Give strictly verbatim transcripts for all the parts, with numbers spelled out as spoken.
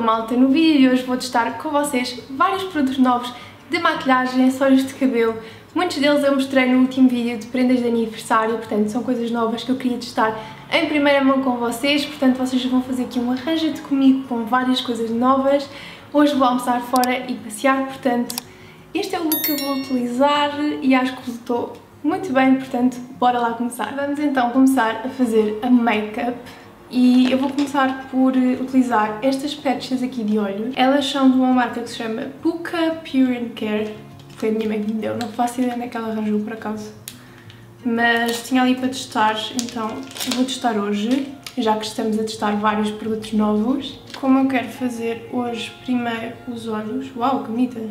malta, no vídeo de hoje vou testar com vocês vários produtos novos de maquilhagem, acessórios de cabelo. Muitos deles eu mostrei no último vídeo de prendas de aniversário, portanto são coisas novas que eu queria testar em primeira mão com vocês, portanto vocês vão fazer aqui um arranjo-te comigo com várias coisas novas. Hoje vou almoçar fora e passear, portanto este é o look que eu vou utilizar e acho que resultou muito bem, portanto bora lá começar. Vamos então começar a fazer a make-up. E eu vou começar por utilizar estas patches aqui de olhos. Elas são de uma marca que se chama Puka Pure and Care. Foi a minha mãe que me deu, não faço ideia onde é que ela arranjou por acaso. Mas tinha ali para testar, então eu vou testar hoje, já que estamos a testar vários produtos novos. Como eu quero fazer hoje primeiro os olhos, uau, que bonitas!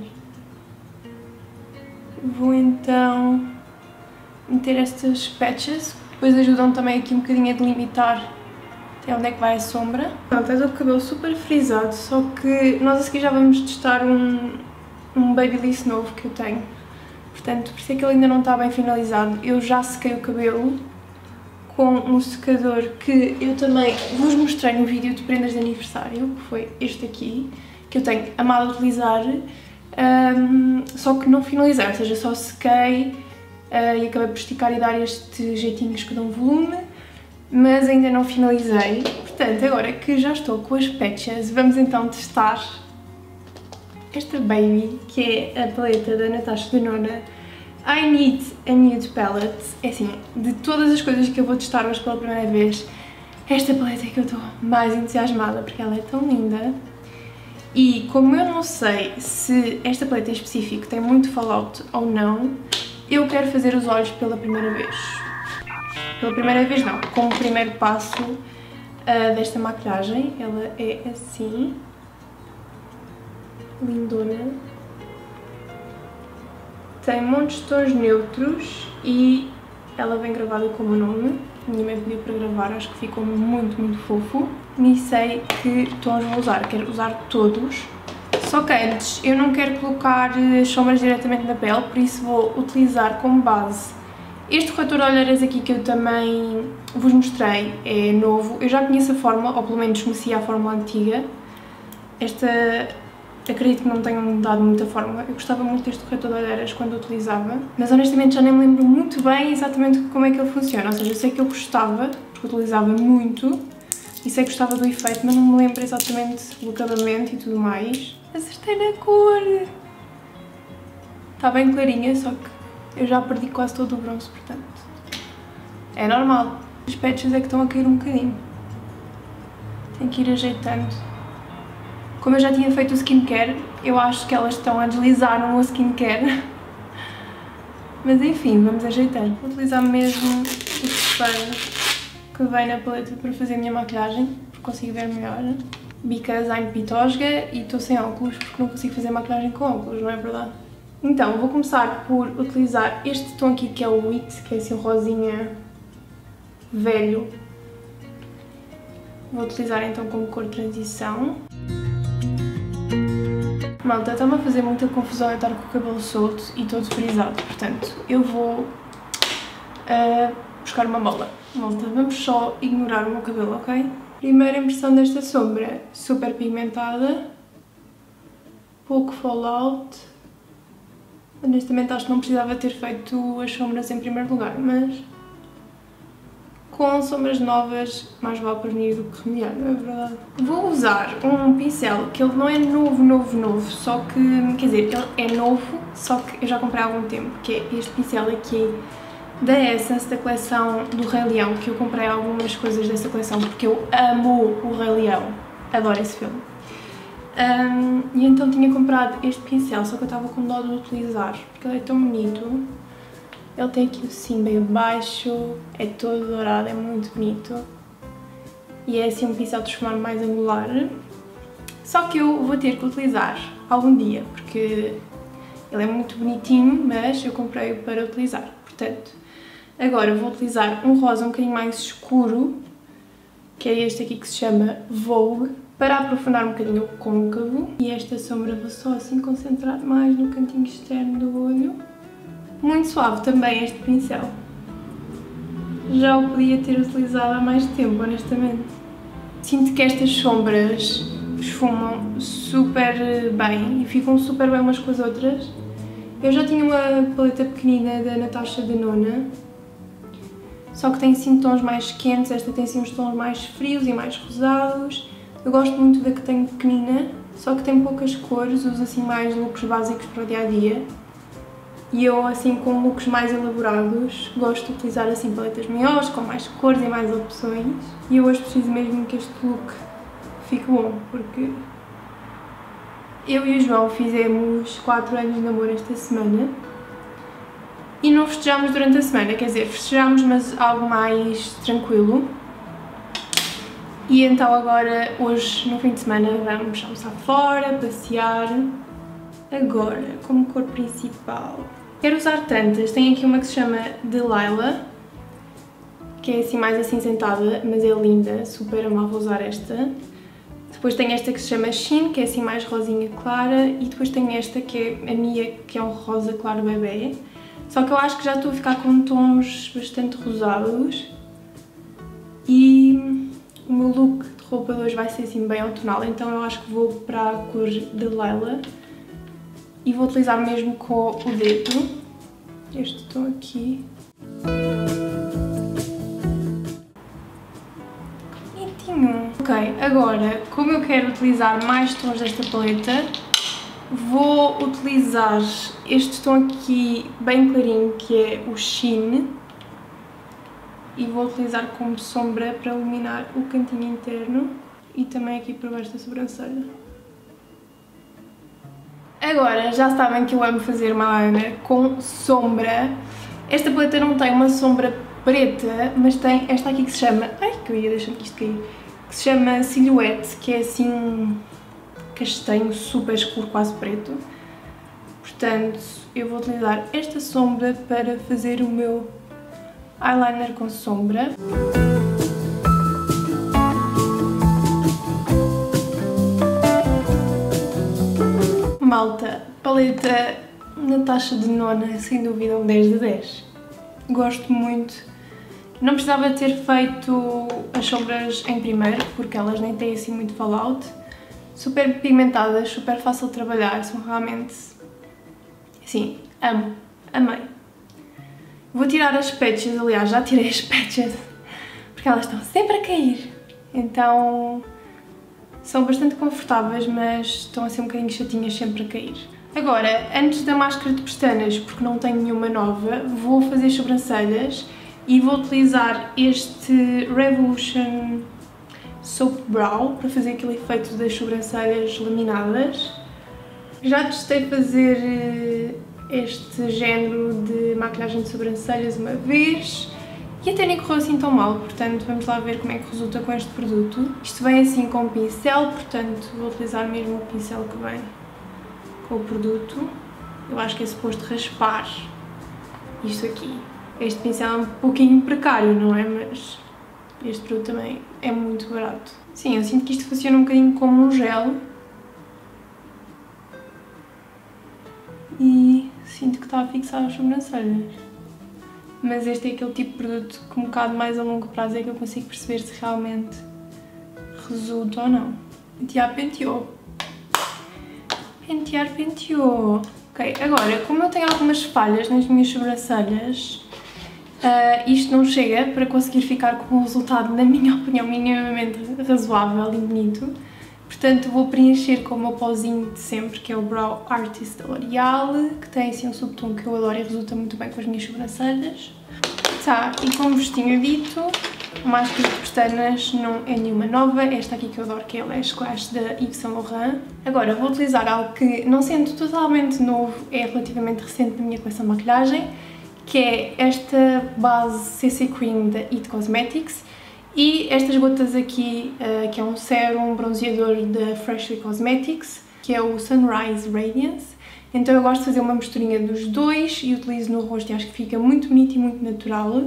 Vou então meter estas patches, depois ajudam também aqui um bocadinho a delimitar até onde é que vai a sombra. Pronto, é o cabelo super frisado, só que nós a seguir já vamos testar um, um Babyliss novo que eu tenho. Portanto, por isso é que ele ainda não está bem finalizado. Eu já sequei o cabelo com um secador que eu também vos mostrei no vídeo de prendas de aniversário, que foi este aqui, que eu tenho amado utilizar, um, só que não finalizei, ou seja, só sequei uh, e acabei por esticar e dar estes jeitinhos que dão volume. Mas ainda não finalizei, portanto agora que já estou com as patches, vamos então testar esta Baby, que é a paleta da Natasha Denona I Need a Nude Palette. É assim, de todas as coisas que eu vou testar hoje pela primeira vez, esta paleta é que eu estou mais entusiasmada, porque ela é tão linda. E como eu não sei se esta paleta em específico tem muito fallout ou não, eu quero fazer os olhos pela primeira vez. Pela primeira vez não, como primeiro passo uh, desta maquilhagem. Ela é assim, lindona, tem montes de tons neutros e ela vem gravada com o meu nome. Minha mãe pediu para gravar, acho que ficou muito, muito fofo. Nem sei que tons vou usar, quero usar todos. Só que antes eu não quero colocar sombras diretamente na pele, por isso vou utilizar como base este corretor de olheiras aqui que eu também vos mostrei, é novo. Eu já conheço a fórmula, ou pelo menos conhecia a fórmula antiga. Esta, acredito que não tenham mudado muito a fórmula. Eu gostava muito deste corretor de olheiras quando utilizava, mas honestamente já nem me lembro muito bem exatamente como é que ele funciona. Ou seja, eu sei que eu gostava, porque utilizava muito, e sei que gostava do efeito, mas não me lembro exatamente do acabamento e tudo mais. Acertei na cor! Está bem clarinha, só que eu já perdi quase todo o bronze, portanto é normal. As patches é que estão a cair um bocadinho. Tenho que ir ajeitando. Como eu já tinha feito o skincare, eu acho que elas estão a deslizar no meu skincare. Mas enfim, vamos ajeitando. Vou utilizar mesmo o espelho que vem na paleta para fazer a minha maquilhagem, porque consigo ver melhor. Because I'm pitosga e estou sem óculos, porque não consigo fazer maquilhagem com óculos, não é verdade? Então, vou começar por utilizar este tom aqui que é o Wheat, que é assim um rosinha velho. Vou utilizar então como cor de transição. Malta, está-me a fazer muita confusão eu estar com o cabelo solto e todo frisado, portanto eu vou uh, buscar uma mola. Malta, vamos só ignorar o meu cabelo, ok? Primeira impressão desta sombra, super pigmentada, pouco fallout. Honestamente acho que não precisava ter feito as sombras em primeiro lugar, mas com sombras novas mais vale prevenir do que remediar, não é verdade? Vou usar um pincel que ele não é novo, novo, novo, só que, quer dizer, ele é novo, só que eu já comprei há algum tempo, que é este pincel aqui da Essence, da coleção do Rei Leão, que eu comprei algumas coisas dessa coleção porque eu amo o Rei Leão, adoro esse filme. Um, e então tinha comprado este pincel, só que eu estava com dó de utilizar, porque ele é tão bonito. Ele tem aqui o cimo bem abaixo, é todo dourado, é muito bonito. E é assim um pincel de esfumar mais angular. Só que eu vou ter que utilizar algum dia, porque ele é muito bonitinho, mas eu comprei-o para utilizar. Portanto, agora vou utilizar um rosa um bocadinho mais escuro, que é este aqui que se chama Vogue, para aprofundar um bocadinho o côncavo. E esta sombra vou só assim concentrar mais no cantinho externo do olho. Muito suave também este pincel. Já o podia ter utilizado há mais tempo, honestamente. Sinto que estas sombras esfumam super bem e ficam super bem umas com as outras. Eu já tinha uma paleta pequenina da Natasha Denona, só que tem assim tons mais quentes, esta tem assim uns tons mais frios e mais rosados. Eu gosto muito da que tenho pequenina, só que tem poucas cores, uso assim mais looks básicos para o dia a dia. E eu, assim, com looks mais elaborados, gosto de utilizar assim paletas maiores, com mais cores e mais opções. E eu hoje preciso mesmo que este look fique bom, porque eu e o João fizemos quatro anos de namoro esta semana e não festejámos durante a semana, quer dizer, festejámos, mas algo mais tranquilo. E então agora, hoje, no fim de semana, vamos almoçar fora, passear. Agora, como cor principal, quero usar tantas. Tem aqui uma que se chama Delilah, que é assim mais acinzentada, mas é linda, super amava usar esta. Depois tem esta que se chama Shin, que é assim mais rosinha clara, e depois tem esta que é a Mia, que é um rosa claro bebê. Só que eu acho que já estou a ficar com tons bastante rosados e o meu look de roupa de hoje vai ser assim bem outonal, então eu acho que vou para a cor Delilah. E vou utilizar mesmo com o dedo, este tom aqui. Bonitinho! Ok, agora, como eu quero utilizar mais tons desta paleta, vou utilizar este tom aqui bem clarinho, que é o Sheen. E vou utilizar como sombra para iluminar o cantinho interno e também aqui por baixo da sobrancelha. Agora, já sabem que eu amo fazer uma eyeliner com sombra. Esta paleta não tem uma sombra preta, mas tem esta aqui que se chama... Ai, que eu ia deixando isto cair. Que se chama Silhouette, que é assim castanho, super escuro, quase preto. Portanto, eu vou utilizar esta sombra para fazer o meu eyeliner com sombra. Malta, paleta Natasha Denona, sem dúvida um dez de dez. Gosto muito. Não precisava ter feito as sombras em primeiro, porque elas nem têm assim muito fallout. Super pigmentadas, super fácil de trabalhar, são realmente... Sim, amo, amei. Vou tirar as patches, aliás, já tirei as patches, porque elas estão sempre a cair. Então... são bastante confortáveis, mas estão a ser um bocadinho chatinhas sempre a cair. Agora, antes da máscara de pestanas, porque não tenho nenhuma nova, vou fazer sobrancelhas e vou utilizar este Revolution Soap Brow para fazer aquele efeito das sobrancelhas laminadas. Já testei fazer este género de maquilhagem de sobrancelhas uma vez e até nem correu assim tão mal, portanto vamos lá ver como é que resulta com este produto. Isto vem assim com um pincel, portanto vou utilizar mesmo o pincel que vem com o produto. Eu acho que é suposto raspar isto aqui. Este pincel é um pouquinho precário, não é? Mas este produto também é muito barato. Sim, eu sinto que isto funciona um bocadinho como um gel. E sinto que está a fixar as sobrancelhas. Mas este é aquele tipo de produto que um bocado mais a longo prazo é que eu consigo perceber se realmente resulta ou não. Pentear, penteou. Pentear, penteou. Ok, agora, como eu tenho algumas falhas nas minhas sobrancelhas, uh, isto não chega para conseguir ficar com um resultado, na minha opinião, minimamente razoável e bonito. Portanto, vou preencher com o meu pozinho de sempre, que é o Brow Artist da L'Oreal, que tem assim um subtom que eu adoro e resulta muito bem com as minhas sobrancelhas. Tá, e como vos tinha dito, a máscara de pestanas não é nenhuma nova, esta aqui que eu adoro, que é a Lash Clash da Yves Saint Laurent. Agora, vou utilizar algo que, não sendo totalmente novo, é relativamente recente na minha coleção de maquilhagem, que é esta base C C Cream da It Cosmetics. E estas gotas aqui, uh, que é um sérum bronzeador da Freshly Cosmetics, que é o Sunrise Radiance. Então eu gosto de fazer uma misturinha dos dois e utilizo no rosto e acho que fica muito bonito e muito natural.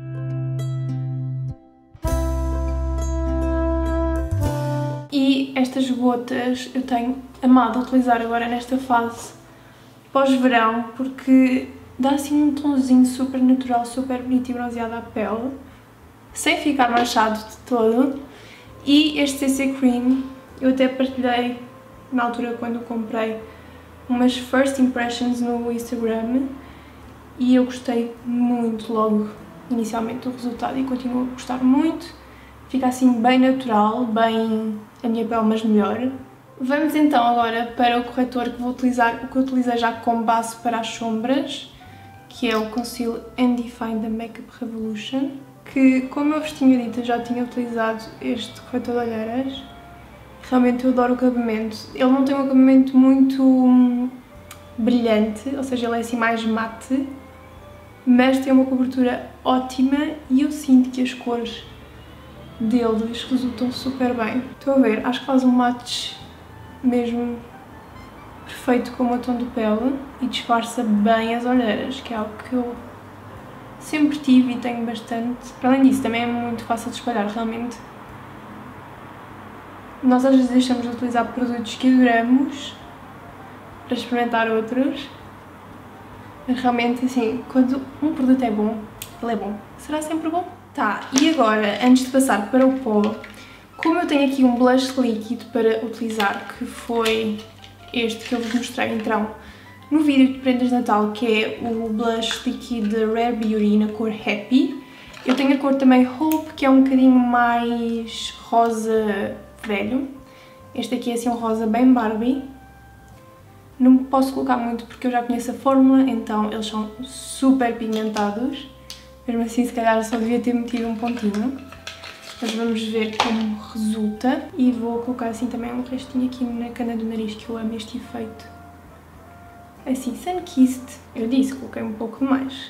E estas gotas eu tenho amado utilizar agora nesta fase pós-verão, porque dá assim um tonzinho super natural, super bonito e bronzeado à pele, sem ficar manchado de todo. E este C C Cream Eu até partilhei, na altura quando comprei, umas first impressions no Instagram e eu gostei muito logo, inicialmente, do resultado e continuo a gostar muito. Fica assim bem natural, bem a minha pele, mas melhor. Vamos então agora para o corretor que vou utilizar, o que eu utilizei já como base para as sombras, que é o Conceal and Define da Makeup Revolution, que, como eu vos tinha dito, eu já tinha utilizado este corretor de olheiras. Realmente eu adoro o acabamento. Ele não tem um acabamento muito hum, brilhante, ou seja, ele é assim mais mate, mas tem uma cobertura ótima e eu sinto que as cores deles resultam super bem. Estão a ver? Acho que faz um match mesmo perfeito com o meu tom de pele e disfarça bem as olheiras, que é algo que eu sempre tive e tenho bastante. Para além disso, também é muito fácil de espalhar, realmente. Nós às vezes deixamos de utilizar produtos que adoramos para experimentar outros, mas realmente, assim, quando um produto é bom, ele é bom. Será sempre bom? Tá, e agora, antes de passar para o pó, como eu tenho aqui um blush líquido para utilizar, que foi este que eu vos mostrei então no vídeo de prendas de Natal, que é o blush líquido Rare Beauty na cor Happy. Eu tenho a cor também Hope, que é um bocadinho mais rosa velho. Este aqui é assim um rosa bem Barbie. Não posso colocar muito porque eu já conheço a fórmula, então eles são super pigmentados. Mesmo assim, se calhar só devia ter metido um pontinho. Mas vamos ver como resulta. E vou colocar assim também um restinho aqui na cana do nariz, que eu amo este efeito. Assim, sun-kissed. Eu disse, coloquei um pouco mais.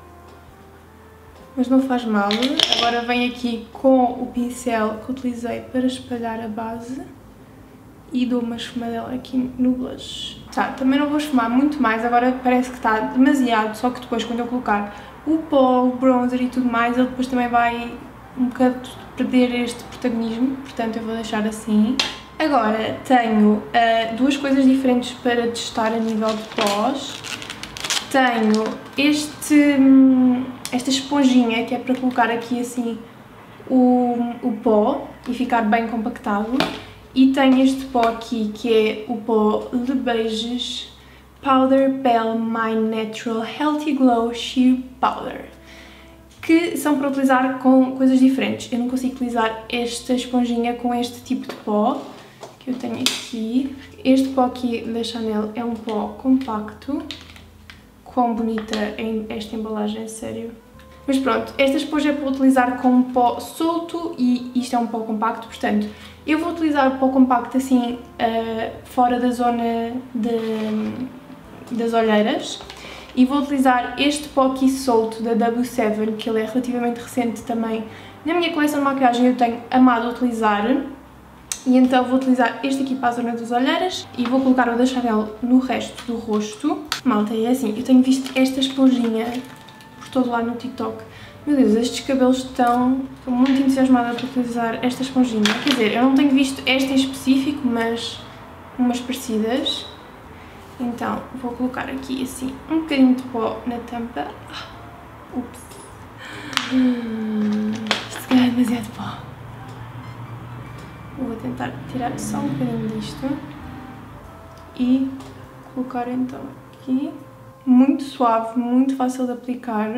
Mas não faz mal. Agora venho aqui com o pincel que utilizei para espalhar a base. E dou uma esfumadela aqui no blush. Tá, também não vou esfumar muito mais, agora parece que está demasiado, só que depois quando eu colocar o pó, o bronzer e tudo mais, ele depois também vai um bocado perder este protagonismo, portanto eu vou deixar assim. Agora tenho uh, duas coisas diferentes para testar a nível de pós. Tenho este, esta esponjinha que é para colocar aqui assim o, o pó e ficar bem compactado. E tenho este pó aqui que é o pó Le Beiges Powder Pale My Natural Healthy Glow Sheer Powder, que são para utilizar com coisas diferentes. Eu não consigo utilizar esta esponjinha com este tipo de pó que eu tenho aqui. Este pó aqui da Chanel é um pó compacto. Quão bonita é esta embalagem, sério. Mas pronto, esta esponja é para utilizar com um pó solto e isto é um pó compacto, portanto, eu vou utilizar o pó compacto assim, uh, fora da zona de, das olheiras. E vou utilizar este pó aqui solto da W sete, que ele é relativamente recente também. Na minha coleção de maquilhagem eu tenho amado utilizar. E então vou utilizar este aqui para a zona das olheiras e vou colocar o da Chanel no resto do rosto. Malta, é assim, eu tenho visto esta esponjinha por todo lado no TikTok. Meu Deus, estes cabelos estão... Estou muito entusiasmada por utilizar esta esponjinha. Quer dizer, eu não tenho visto esta em específico, mas umas parecidas. Então, vou colocar aqui assim um bocadinho de pó na tampa. Ah, ups. Hum, isto se calhar é demasiado pó. Vou tentar tirar só um bocadinho disto. E colocar então aqui. Muito suave, muito fácil de aplicar.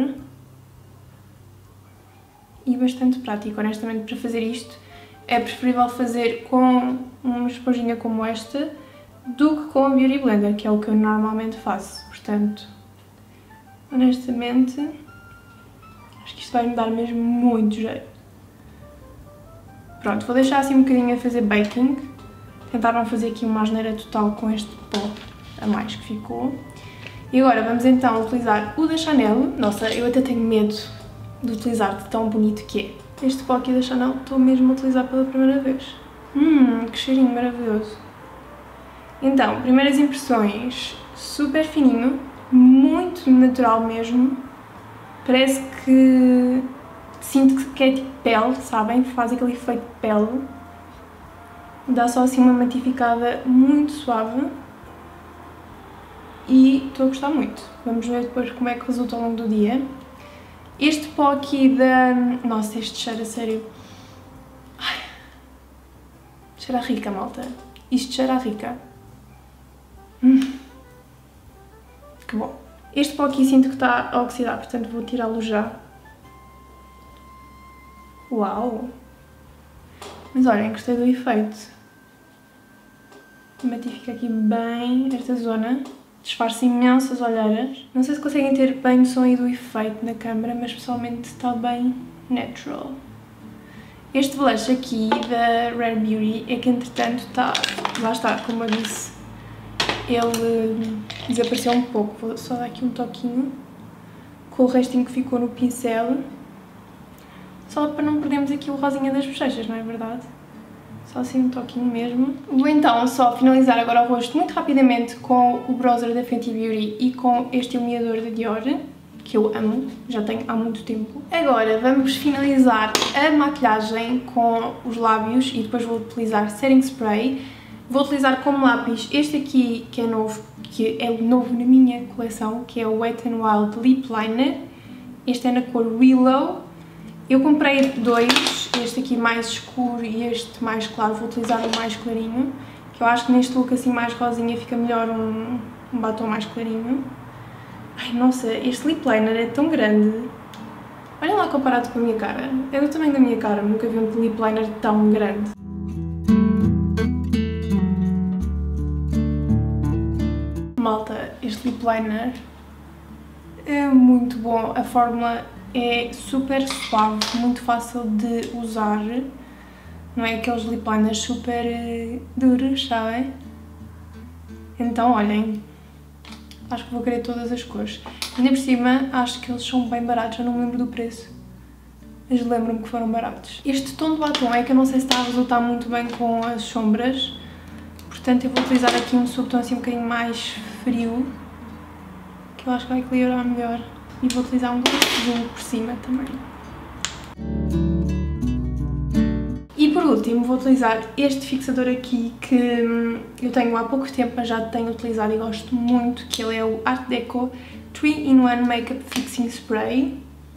E bastante prático, honestamente, para fazer isto. É preferível fazer com uma esponjinha como esta do que com a Beauty Blender, que é o que eu normalmente faço. Portanto, honestamente, acho que isto vai me dar mesmo muito jeito. Pronto, vou deixar assim um bocadinho a fazer baking. Tentar não fazer aqui uma asneira total com este pó a mais que ficou. E agora vamos então utilizar o da Chanel. Nossa, eu até tenho medo de utilizar de tão bonito que é. Este pó aqui da Chanel estou mesmo a utilizar pela primeira vez. Hum, que cheirinho maravilhoso. Então, primeiras impressões, super fininho, muito natural mesmo. Parece que sinto que é tipo pele, sabem? Faz aquele efeito de pele. Dá só assim uma matificada muito suave. E estou a gostar muito. Vamos ver depois como é que resulta ao longo do dia. Este pó aqui da... Nossa, este cheiro a sério... Ai. Cheira a rica, malta. Isto cheira a rica. Hum. Que bom. Este pó aqui sinto que está a oxidar, portanto vou tirá-lo já. Uau! Mas olhem, gostei do efeito. Matifica aqui bem esta zona. Disfarça imensas olheiras. Não sei se conseguem ter bem noção aí do efeito na câmera, mas pessoalmente está bem natural. Este blush aqui da Rare Beauty é que entretanto está, lá está, como eu disse, ele desapareceu um pouco. Vou só dar aqui um toquinho com o restinho que ficou no pincel, só para não perdermos aqui o rosinha das bochechas, não é verdade? Só assim um toquinho mesmo. Vou então só finalizar agora o rosto muito rapidamente com o bronzer da Fenty Beauty e com este iluminador da Dior, que eu amo, já tenho há muito tempo. Agora vamos finalizar a maquilhagem com os lábios e depois vou utilizar setting spray. Vou utilizar como lápis este aqui, que é novo, que é novo na minha coleção, que é o Wet n Wild Lip Liner. Este é na cor Willow. Eu comprei dois, este aqui mais escuro e este mais claro. Vou utilizar o mais clarinho, que eu acho que neste look assim mais rosinha fica melhor um, um batom mais clarinho. Ai, nossa, este lip liner é tão grande. Olha lá comparado com a minha cara. É do tamanho da minha cara, nunca vi um lip liner tão grande. Malta, este lip liner é muito bom. A fórmula é super suave, muito fácil de usar. Não é aqueles lip liners super uh, duros, sabem? Então, olhem. Acho que vou querer todas as cores. Ainda por cima, acho que eles são bem baratos, eu não me lembro do preço. Mas lembro-me que foram baratos. Este tom de batom é que eu não sei se está a resultar muito bem com as sombras. Portanto, eu vou utilizar aqui um subtom assim um bocadinho mais frio, que eu acho que vai equilibrar melhor. E vou utilizar um glossinho por cima também. E por último vou utilizar este fixador aqui que eu tenho há pouco tempo, mas já tenho utilizado e gosto muito, que ele é o Art Deco três in um Makeup Fixing Spray.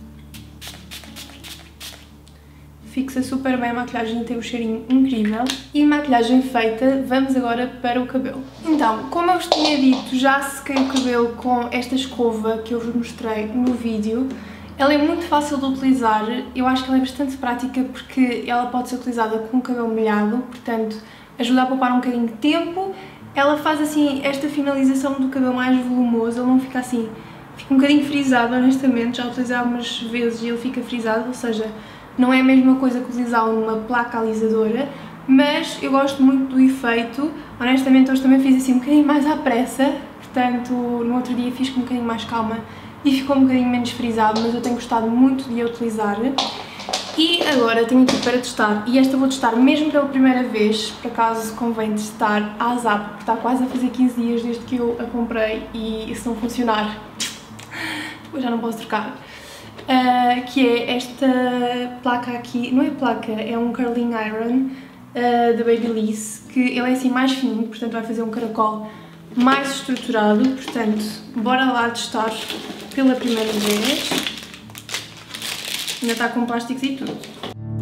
Fixa super bem a maquilhagem e tem um cheirinho incrível. E maquilhagem feita, vamos agora para o cabelo. Então, como eu vos tinha dito, já sequei o cabelo com esta escova que eu vos mostrei no vídeo. Ela é muito fácil de utilizar, eu acho que ela é bastante prática porque ela pode ser utilizada com o cabelo molhado, portanto ajuda a poupar um bocadinho de tempo. Ela faz assim esta finalização do cabelo mais volumoso, ele não fica assim, fica um bocadinho frisado honestamente, já utilizei algumas vezes e ele fica frisado, ou seja, não é a mesma coisa que utilizá-lo numa placa alisadora, mas eu gosto muito do efeito. Honestamente hoje também fiz assim um bocadinho mais à pressa, portanto no outro dia fiz com um bocadinho mais calma e ficou um bocadinho menos frisado, mas eu tenho gostado muito de a utilizar. E agora tenho aqui para testar, e esta vou testar mesmo pela primeira vez, por acaso convém testar a Zap, porque está quase a fazer quinze dias desde que eu a comprei e se não funcionar, depois já não posso trocar. Uh, que é esta placa aqui, não é placa, é um curling iron uh, da Babyliss, que ele é assim mais fininho, portanto vai fazer um caracol mais estruturado, portanto bora lá testar pela primeira vez. Ainda está com plásticos e tudo.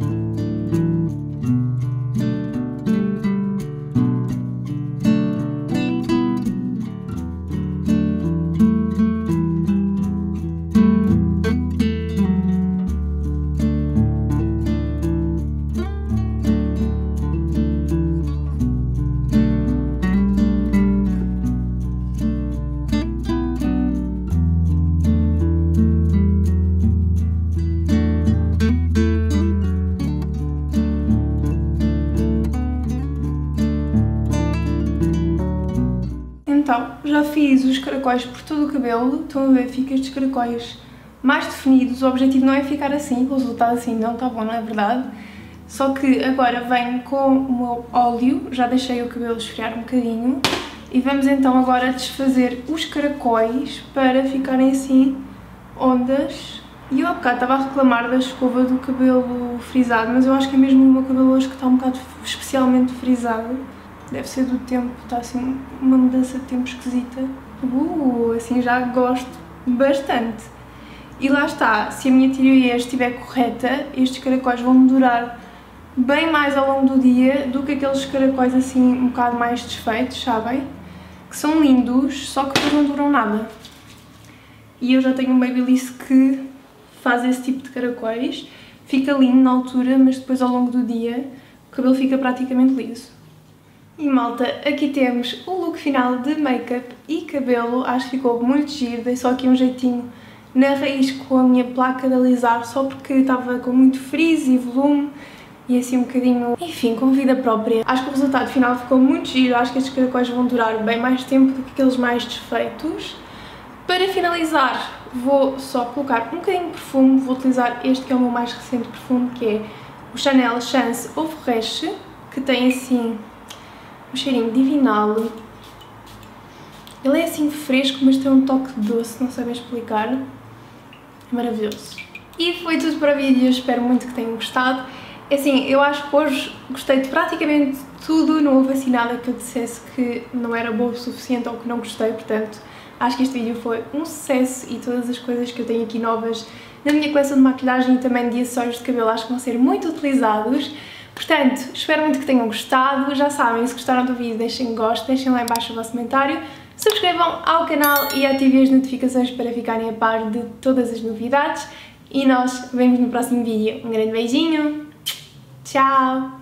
Então, já fiz os caracóis por todo o cabelo, estão a ver, fica estes caracóis mais definidos. O objetivo não é ficar assim, o resultado assim não está bom, não é verdade? Só que agora venho com o meu óleo, já deixei o cabelo esfriar um bocadinho e vamos então agora desfazer os caracóis para ficarem assim ondas. E eu há bocado estava a reclamar da escova do cabelo frisado, mas eu acho que é mesmo o meu cabelo hoje que está um bocado especialmente frisado. Deve ser do tempo, está assim uma mudança de tempo esquisita. Uh, assim já gosto bastante. E lá está, se a minha teoria estiver correta, estes caracóis vão durar bem mais ao longo do dia do que aqueles caracóis assim um bocado mais desfeitos, sabem? Que são lindos, só que depois não duram nada. E eu já tenho um Babyliss que faz esse tipo de caracóis, fica lindo na altura, mas depois ao longo do dia o cabelo fica praticamente liso. E malta, aqui temos o look final de make-up e cabelo, acho que ficou muito giro, dei só aqui um jeitinho na raiz com a minha placa de alisar, só porque estava com muito frizz e volume e assim um bocadinho, enfim, com vida própria. Acho que o resultado final ficou muito giro, acho que estes caracóis vão durar bem mais tempo do que aqueles mais desfeitos. Para finalizar, vou só colocar um bocadinho de perfume, vou utilizar este que é o meu mais recente perfume, que é o Chanel Chance Eau Fraiche, que tem assim um cheirinho divinal. Ele é assim fresco, mas tem um toque doce, não sei bem explicar. É maravilhoso. E foi tudo para o vídeo, espero muito que tenham gostado. Assim, eu acho que hoje gostei de praticamente tudo, não houve assim nada que eu dissesse que não era bom o suficiente ou que não gostei, portanto acho que este vídeo foi um sucesso e todas as coisas que eu tenho aqui novas na minha coleção de maquilhagem e também de acessórios de cabelo acho que vão ser muito utilizados. Portanto, espero muito que tenham gostado, já sabem, se gostaram do vídeo deixem gosto, deixem lá em baixo o vosso comentário, subscrevam ao canal e ativem as notificações para ficarem a par de todas as novidades e nós vemos no próximo vídeo. Um grande beijinho, tchau!